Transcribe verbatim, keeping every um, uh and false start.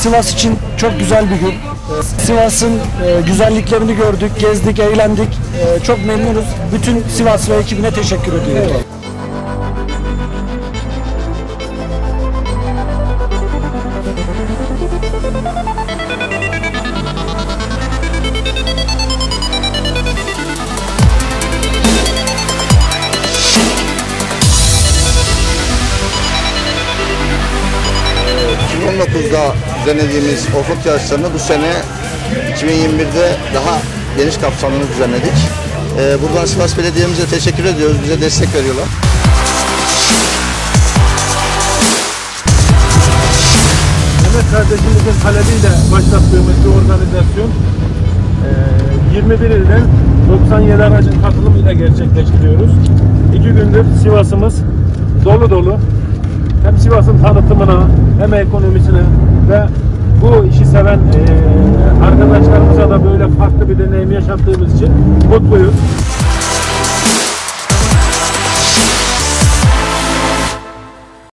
Sivas için çok güzel bir gün. Ee, Sivas'ın e, güzelliklerini gördük, gezdik, eğlendik. Ee, çok memnunuz. Bütün Sivas ve ekibine teşekkür ediyorum. Evet. iki bin on dokuzda düzenlediğimiz offroad yarışlarını bu sene iki bin yirmi birde daha geniş kapsamlı düzenledik. Ee, buradan Sivas Belediye'mize teşekkür ediyoruz. Bize destek veriyorlar. Mehmet kardeşimizin talebiyle başlattığımız bir organizasyon ee, yirmi bir ilden doksan yedi aracın katılımıyla gerçekleştiriyoruz. İki gündür Sivas'ımız dolu dolu. Hem Sivas'ın tanıtımına hem ekonomisine ve bu işi seven e, arkadaşlarımıza da böyle farklı bir deneyim yaşattığımız için mutluyuz.